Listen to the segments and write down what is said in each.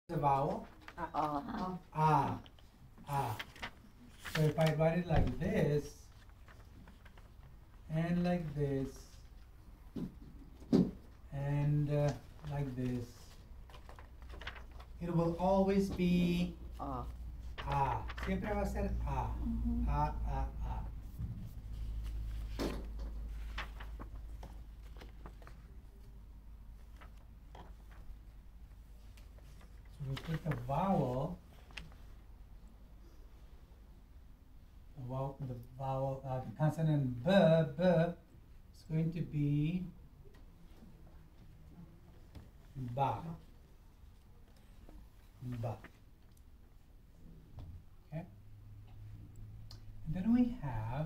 The vowel? Ah. So if I write it like this, and like this, and like this, it will always be Siempre va a ser A. A. So we put the vowel, the consonant B is going to be ba. Ba. Okay? And then we have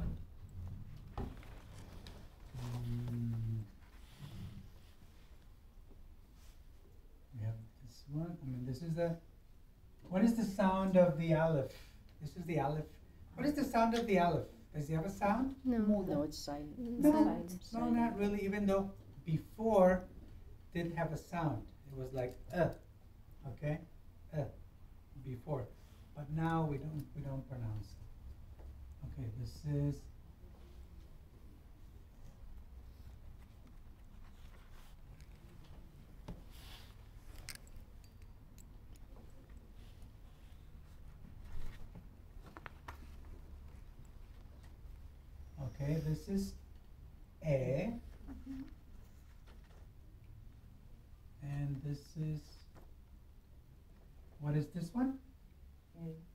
this one. This is the. What is the sound of the aleph? This is the aleph. What is the sound of the aleph? Does it have a sound? No, it's silent. No, not really. Even though before did have a sound. It was like okay, before, but now we don't pronounce it. Okay, this is. Okay, this is A. And this is, what is this one? A.